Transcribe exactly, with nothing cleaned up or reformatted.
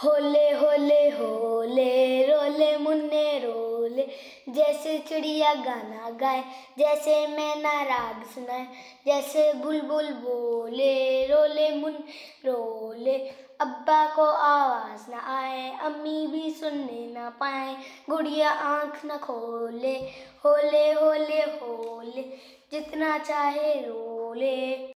होले होले होले रोले मुन्ने रोले, जैसे चिड़िया गाना गाए, जैसे मैना राग सुनाए, जैसे बुलबुल बोले रोले मुन्ने रोले। अब्बा को आवाज़ न आए, अम्मी भी सुनने न पाए, गुड़िया आँख न खोले। होले होले होले जितना चाहे रोले।